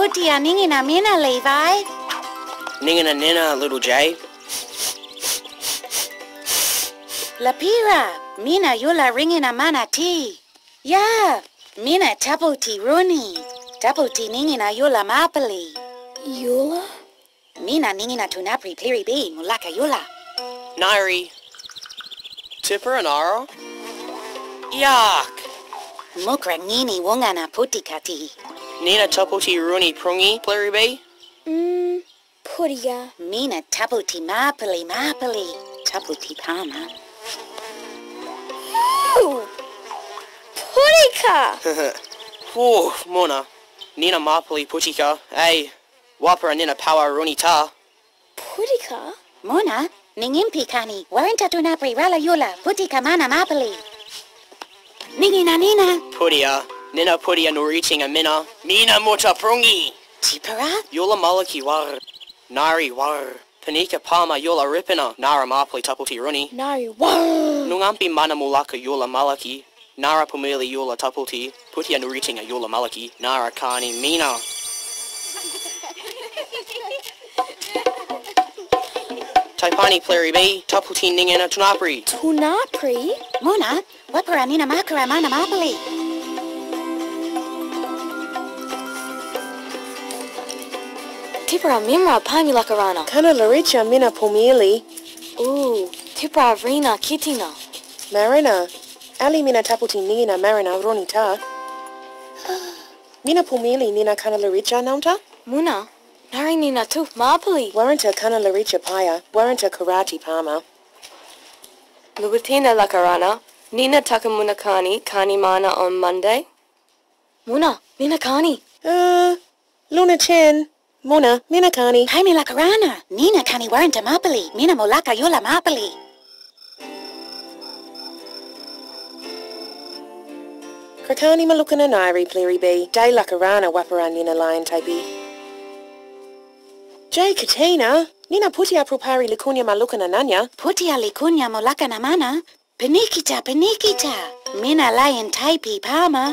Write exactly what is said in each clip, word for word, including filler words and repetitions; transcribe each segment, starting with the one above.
Putia ningina mina Levi. Ningina nina, little Jay. Lapira, mina yula ringina mana tea. Ya, mina taputi runi. Taputi ningina yula mapali. Yula? Mina ningina tunapri pliri b mulaka yula. Nairi. Tipper and Aro? Yuck. Mukra ngini wongana putikati. Nina taputi runi prungi, pliribe? Mmm, putia. Mina taputi mapali mapali. Taputi pama. Ooh, putika. Whoa, Mona. Nina mapali putika. Ay, wapara nina power runi ta. Putika? Mona, ningimpi kani. Warenta tunapri rala yula. Putika mana mapali. Ningina nina. Putia. Nina putia no reaching a mina. Mina muta prungi. Tipara? Yola malaki war. Nari war. Panika palma yola ripina. Nara mapali taputi runi. Nari war. Nungampi mana mulaka yola malaki. Nara pumili yola taputi. Putia no reaching a yola malaki. Nara kani mina. Taipani pliribe. Taputi ningena tunapri. Tunapri? Mona, wapara nina makara mana mapali. Tipra mimra pani lakarana. Kana laricha mina pumili. Ooh, tipra vrina kitina. Marina. Ali mina taputi nina marina ronita. Mina pumili nina kana laricha naunta? Muna, nari nina tuf mapali. Warranta kana laricha paya. Warranta karati pama. Lubatina lakarana. Nina takamuna kani, kani mana on Monday? Muna, mina kani. Uh, Luna Chen. Mona, mina kani. Paimi lakarana. Nina kani warenta mapali. Mina mulaka yula mapali. Krakani malukana nairi pliri be. Dai lakarana wapara nina lion typey. Jay Katina. Nina putia propari likunya malukana nanya. Putia likunya mulaka na mana. Penikita, penikita. Mina lion taipi pama.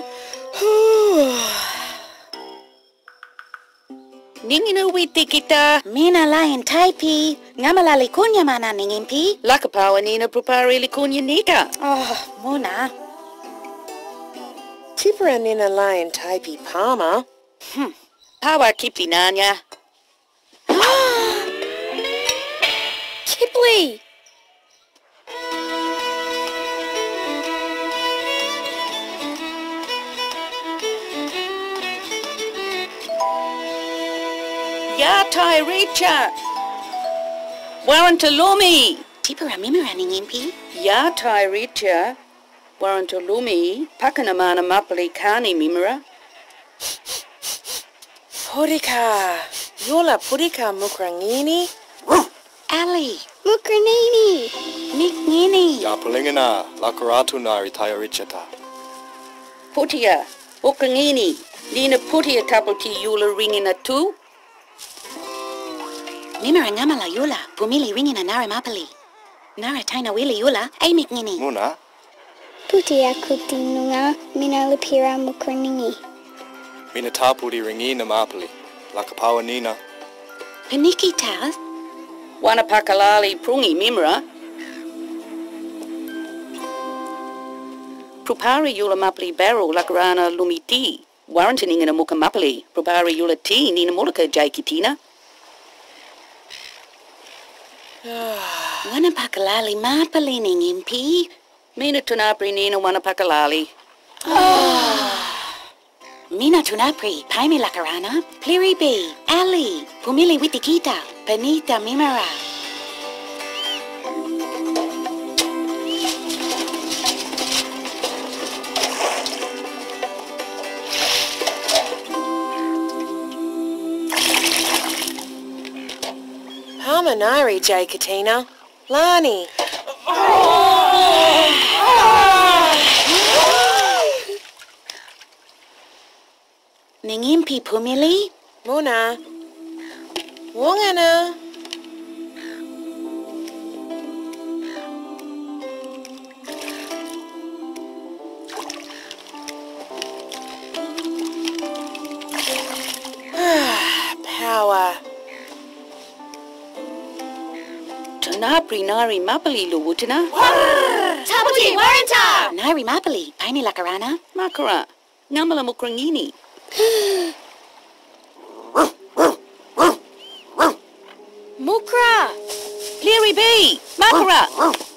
Ningina witikita. Mina lion taipi. Ngamala likunya mana ningimpi. Lakapawa nina propari likunya nika. Oh, Mona. Tipra nina lion typey pama. Hmm. Pawa kipti nanya. Kipli! Yatai Richa. Warrantalumi. Tipura mimira ningimpi. Yatai Richa. Warrantalumi. Pakanamana mapali kani mimira. Purika. Yola purika mukrangini. Ali. Mukranini. Niknini. Yapalingana, lakaratu nari tayarichata. Putia. Okangini. Nina putia taputi yula ringina tu. Mimira ngamala yula. Pumili ringina nara mapali. Nara taina wili yula. Ay niknini. Muna, Putia kutinunga mina lipira mukranini. mina tapuri ringi na mapali. Lakapawa nina. Penikita. Wanapakalali prungi mimira. Propari yula mapali baro lakarana lumiti. Warrantaningina muka mapali. Propari yula ti nina mulaka jaikitina. Wanapakalali mapali ningimpi. Mina tunapri nina wanapakalali. Mina tunapri. Paimi lakarana. Pliri B. Ali. Pumili witikita. Panita mimira. Pama nairi Jay Katina. Lani. Ningimpi pumili. Mona. Wongana. Ah. Tunapri nari mapali luwutana. Taputi waranta! Nari mapali, paimi lakarana. Makara, ngamala mukrangini. Mukra! Cleary B! Makara!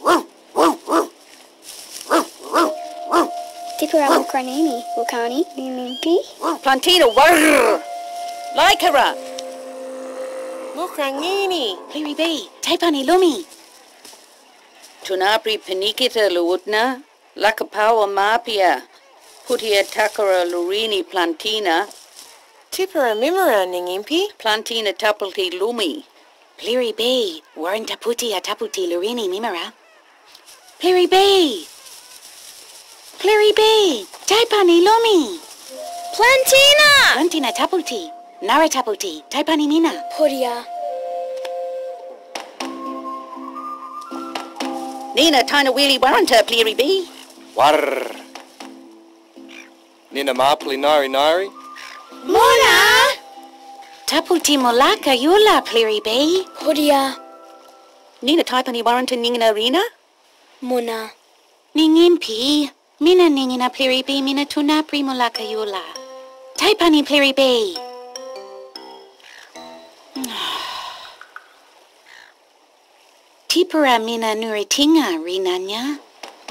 Tipura mukranini, Wukani, Nimimpi. Plantina warr! Laikara! Mukrangini. Pliri B, taipani lumi. Tunapri penikita luwutna. Lakapawa mapia. Putia takara lurini plantina. Tipura mimara ningimpi. Plantina tapalti lumi. Pliri B, waranta puti ataputi lurini mimara. Pliri B! Pliri B, taipani lumi. Plantina! Plantina taputi, nara taputi, taipani mina. Puria. Nina tina wheelie warranta, Cleary B. Warr. Nina mapali nari nari. Mona! Taputi molaka yula, Pliri B. Puria. Nina taipani warranta ningina rina. Muna. Ningimpi, mina ningina Pliri B, mina tunapri molaka yula. Taipani Pliri B. Tipura mina nuritinga rinanya.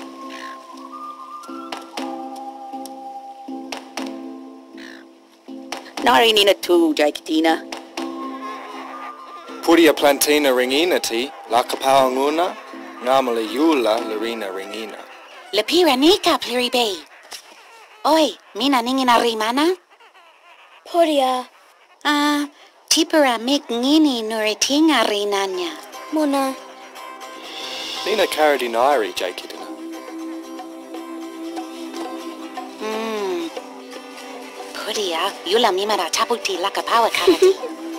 Nari nina tu, Jaikatina. Pudia plantina ringina ti. Lakapawa nguna. Ngamala yula larina ringina. Lepira nika Pliri B. Oi, mina ningina rimana. Puria. Ah, tipura mik ngini nuritinga rinanya. Muna. Nina karadi nari, Jaikidina. Hmm. Pudia, yula mimara taputi lakapawa karati.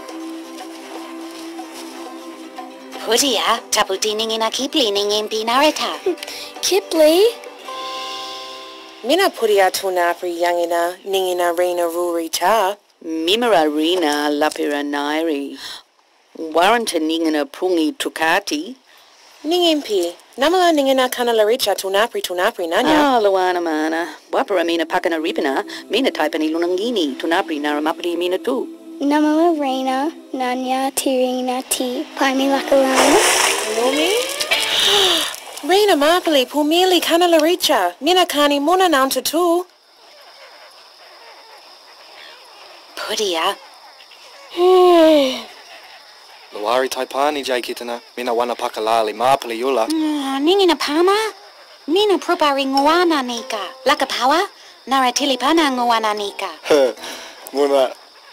Pudia, taputi ningina kipli ningimpi narita. Kipli. Mina puria tunapri yangina ningina reina ruri ta. Mimara rina lapira nairi. Warranta ningina prungi tukati. Ningimpi. Namala ningina kanalaricha tunapri tunapri nanya. Ah, luana mana. Wapara mina pakana ripina. Mina taipani lunangini. Tunapri naramapri mina tu. Namala Reina, Nanya, Tirina, T. Paimi Lakarana. Lumi? Reina mapali pumili kanalaricha. Mina kani muna nanta tu. Pudia, Luari taipani, Jaikidina. Mina wana pakalali mapali yula. ah, ningina pama? Mina propari nguana nika. Lakapawa, nara tilipana nguana nika. Muna.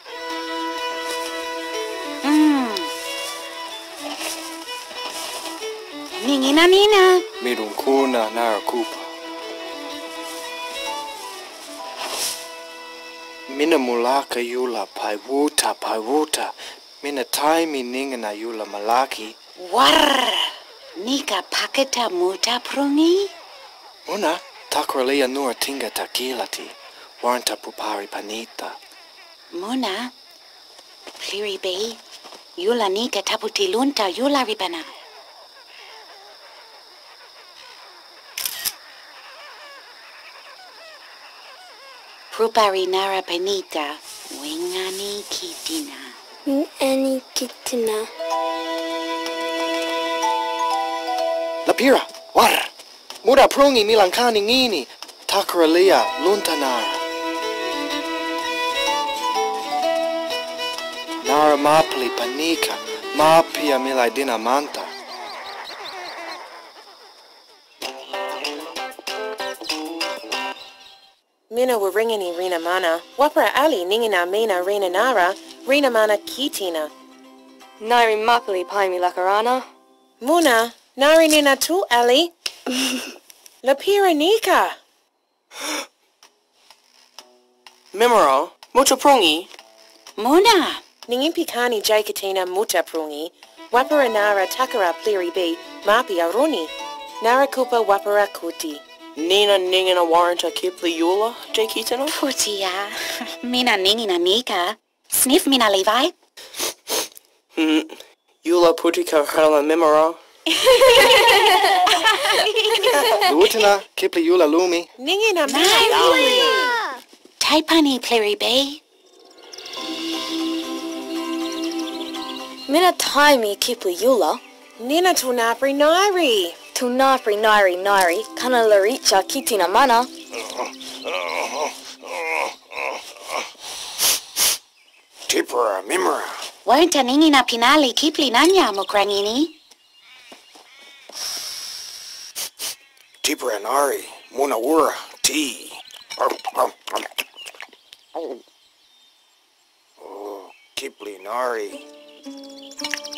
Hmm. Ningina nina. Mirunkuna nara kupa. Mina mulaka yula paiwuta paiwuta. Mina taimi ningina yula malaki. Warr. Nika paketa muta prungi. Muna takralia nura tinga takilati. Waranta pupari panita. Muna. Pliri B. Yula nika taputi lunta yula ribana. Prupari nara penita. Wingani kitina. Any Kitina. Lapira, war. Muda prungi milankani ngini. Takralia luntanara. Nara mapli panika. Mapia milaidina manta. Mina wa ringini rina mana. Wapara ali ningina mina rina nara. Rina mana kitina. Nari mapali paimi lakarana. Muna. Nari nina tu ali. Lapira nika. Mimara, muta prungi. Muna. Ningimpi kani Jaikatina muta prungi. Wapara nara takara pliri B. Mapi aruni. Nara kupa wapara kuti. Nina ningina warranta kipli yula, Jaikidina. Putia. Mina ningina nika. Sniff mina Levi. Hmm. Yula putika hala mimara. Lutina, kipli yula lumi. Ningin na Taipani pliri bay. Mina taimi kipli yula. Nina tunapri nairi. Tunapri nari nari. Kana laricha kitina mana. Tipura, mimra. Waranta ningi na pinali kipli nanya mukrangini. Tipura nari, munawura, tea. Oh, kipli nari.